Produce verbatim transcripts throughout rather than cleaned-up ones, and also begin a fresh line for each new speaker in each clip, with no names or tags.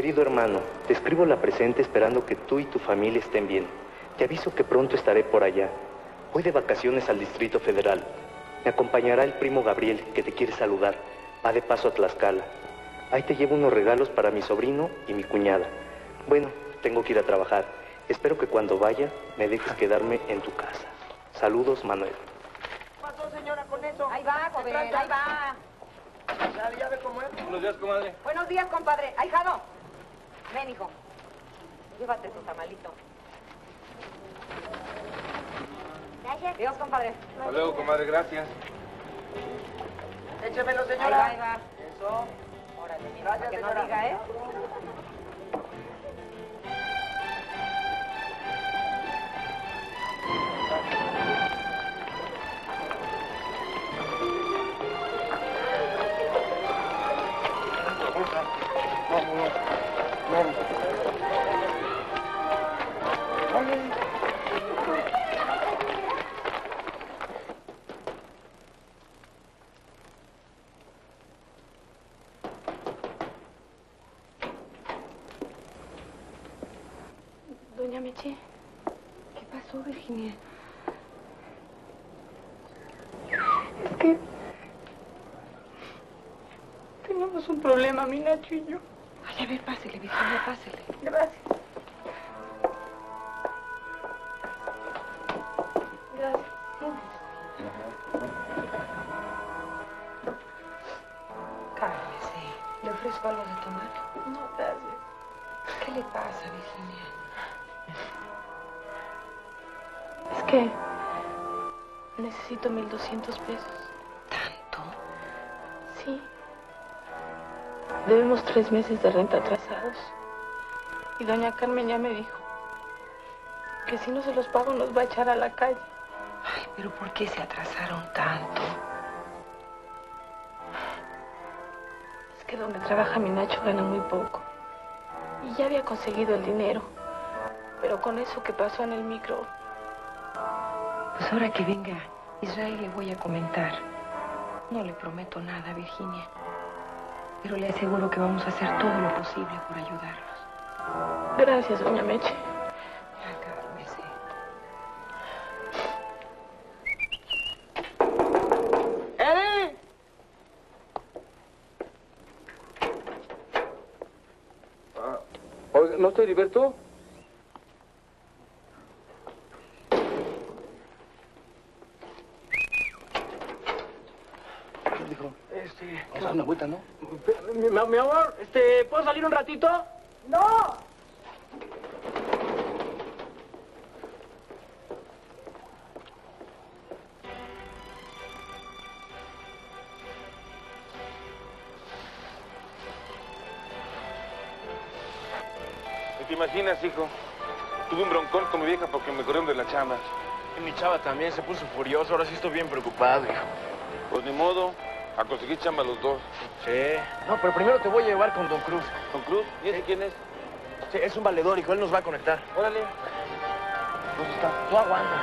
Querido hermano, te escribo la presente esperando que tú y tu familia estén bien. Te aviso que pronto estaré por allá. Voy de vacaciones al Distrito Federal. Me acompañará el primo Gabriel, que te quiere saludar. Va de paso a Tlaxcala. Ahí te llevo unos regalos para mi sobrino y mi cuñada. Bueno, tengo que ir a trabajar. Espero que cuando vaya me dejes quedarme en tu casa. Saludos, Manuel.
¿Qué pasó, señora, con eso?
Ahí va, joven, ahí va.
Dale, ya ve cómo es.
Buenos días, comadre.
Buenos días, compadre. Ahijado. Ven, hijo. Llévate tu tamalito.
Gracias.
Dios, compadre.
Hasta luego, comadre, gracias.
Échemelo, señora.
Ahí va, ahí va.
Eso.
Órale, mira,
Gracias,
para que no
señora.
diga, ¿eh?
Doña Meche, ¿qué pasó, Virginia? Es que tenemos un problema, mi Nacho y yo.
Ay, a ver, pásele, Virginia, pásele.
Gracias. Gracias.
Cálmese. ¿Le ofrezco algo de tomar?
No, gracias.
¿Qué le pasa, Virginia?
Es que necesito mil doscientos pesos.
¿Tanto?
Sí. Debemos tres meses de renta atrasados. Y doña Carmen ya me dijo que si no se los pago nos va a echar a la calle.
Ay, pero ¿por qué se atrasaron tanto?
Es que donde trabaja mi Nacho gana muy poco. Y ya había conseguido el dinero. Pero con eso que pasó en el micro...
Pues ahora que venga Israel le voy a comentar. No le prometo nada, Virginia. Pero le aseguro que vamos a hacer todo lo posible por ayudarlos.
Gracias, doña Meche.
Ya, cálmese.
¡Eri!
Ah, oiga, ¿no está Heriberto?
Este...
Vamos a dar una vuelta, ¿no?
Mi, mi- mi amor, este, ¿puedo salir un ratito? ¡No!
¿Te imaginas, hijo? Tuve un broncón con mi vieja porque me corrieron de la chamba.
Y mi chava también se puso furioso. Ahora sí estoy bien preocupado, hijo.
Pues ni modo, a conseguir chamba los dos.
Sí. No, pero primero te voy a llevar con Don Cruz.
¿Don Cruz? ¿Y ese quién es?
Sí, es un valedor, hijo. Él nos va a conectar.
Órale. ¿Dónde está?
Tú aguanta.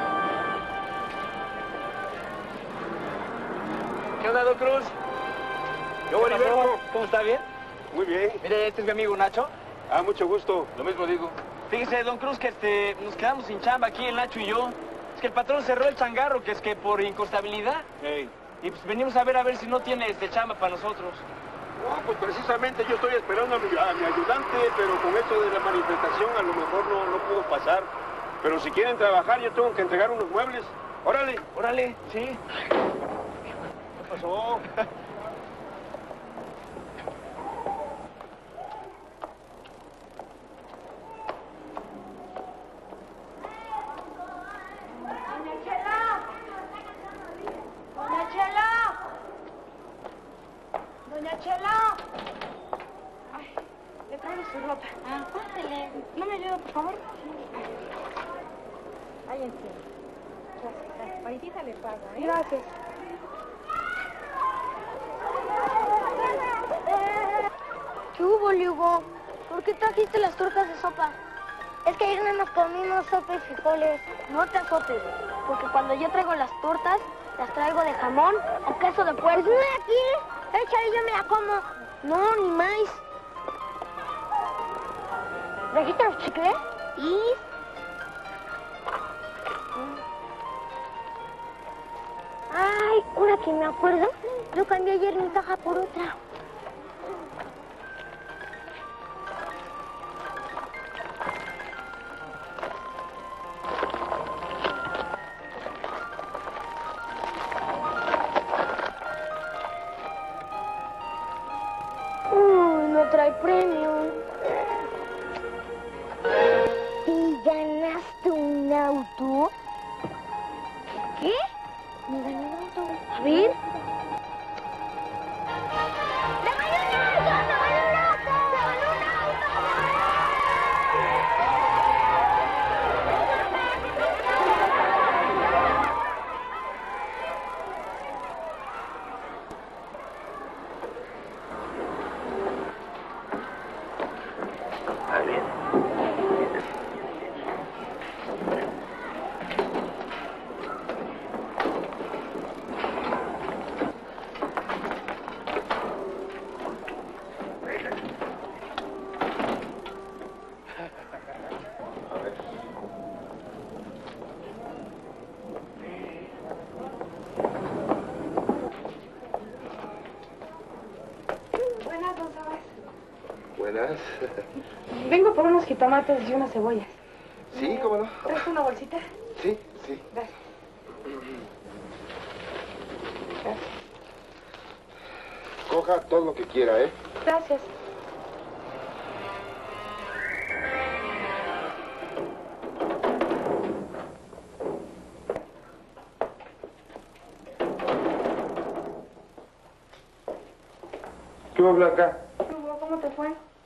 ¿Qué onda, Don Cruz? Yo, Heriberto. ¿Cómo está? ¿Bien?
Muy bien.
Mire, este es mi amigo Nacho.
Ah, mucho gusto. Lo mismo digo.
Fíjese, Don Cruz, que este, nos quedamos sin chamba aquí, el Nacho y yo. Es que el patrón cerró el changarro, que es que por inconstabilidad.
Hey.
Y pues venimos a ver a ver si no tiene este chamba para nosotros.
No, pues precisamente yo estoy esperando a mi, a mi ayudante, pero con esto de la manifestación a lo mejor no, no pudo pasar. Pero si quieren trabajar, yo tengo que entregar unos muebles. Órale.
Órale, sí.
¿Qué pasó?
¡Doña Chela! ¡Doña Chela!
Ay, le traigo su ropa.
Ah, pásele.
¿No me ayuda, por favor?
Ahí encima. Gracias. Ahorita le pago, ¿eh?
Gracias.
¿Qué hubo, Hugo? ¿Por qué trajiste las tortas de sopa? Es que ayer no nos comimos sopa y frijoles. No te azotes, porque cuando yo traigo las tortas, las traigo de jamón o queso de puerco. Pues una aquí, échale, yo me la como. No, ni más. ¿Trajiste los chicles? Y... Ay, ahora que me acuerdo, yo cambié ayer mi caja por otra. Uy, no trae premio. ¿Y ganaste un auto? ¿Qué? Me gané un auto. A ver. ¡Me gané un auto! ¡Me gané un auto! ¡Me gané un
Ah, bien.
Buenas, don Sabas.
Buenas.
Vengo por unos jitomates y unas cebollas.
Sí, cómo no.
¿Traes una bolsita?
Sí, sí.
Gracias. Gracias.
Coja todo lo que quiera, ¿eh?
Gracias.
¿Qué va a hablar acá?
Hugo, ¿cómo te fue?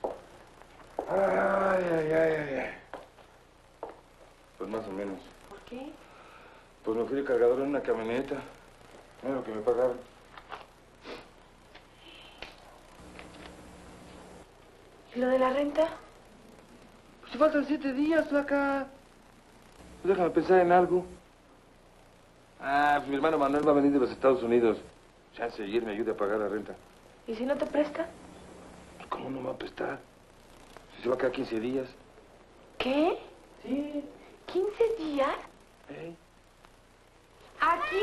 Ay, ay, ay, ay, ay. Pues más o menos.
¿Por qué?
Pues me fui de cargador en una camioneta. Mira lo que me pagaron.
¿Y lo de la renta?
Pues te faltan siete días, flaca. Pues déjame pensar en algo. Ah, pues mi hermano Manuel va a venir de los Estados Unidos. Chance ayer me ayude a pagar la renta.
¿Y si no te presta?
¿Cómo no me va a prestar? Si se va a quedar quince días.
¿Qué?
Sí.
¿quince días?
¿Eh?
¿Aquí?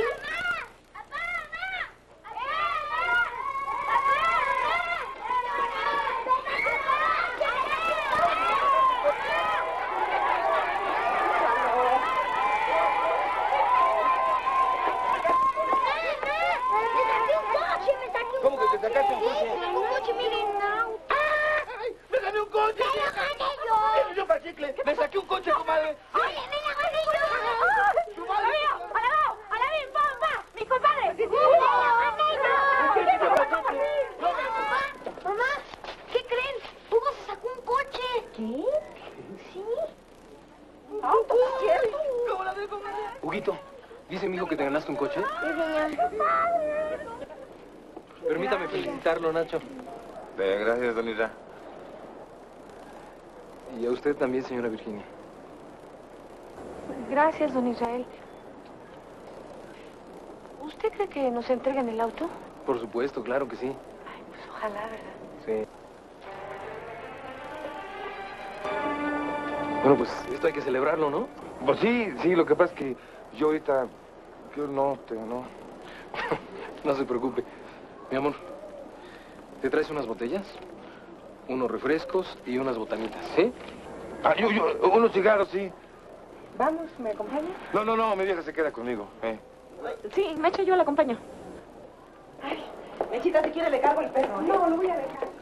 ¿Cómo que te sacaste un coche?
Un coche, miren, no.
¡Ay! ¡Me gané un coche!
¡Me lo gané yo!
¡Me dio para chicle! ¡Me saqué un coche, comadre!
¡Oye, me lo gané yo! ¡Amigo! ¡Hola, hola, bien, papá! ¡Mi compadre! ¡Me lo gané yo! Mamá, ¿qué creen? Hugo se sacó un coche. ¿Qué? Sí.
¿Auto? ¿Quieres?
¿Cómo la veo, comadre?
Huguito, dice mi hijo que te ganaste un coche.
Sí, señor.
Permítame felicitarlo, Nacho.
Eh, gracias, don Isra.
Y a usted también, señora Virginia.
Gracias, don Israel. ¿Usted cree que nos entreguen el auto?
Por supuesto, claro que sí.
Ay, pues ojalá, ¿verdad?
Sí. Bueno, pues esto hay que celebrarlo, ¿no?
Pues sí, sí, lo que pasa es que yo ahorita... Yo no, te, no...
No se preocupe. Mi amor, ¿te traes unas botellas? Unos refrescos y unas botanitas, ¿sí?
Ah, yo, yo, unos cigarros, sí.
Vamos, ¿me acompaña?
No, no, no, mi vieja se queda conmigo, eh.
Sí, Mecha, yo la acompaño. Ay, Mechita, si quiere le cargo el perro. No, lo voy a dejar.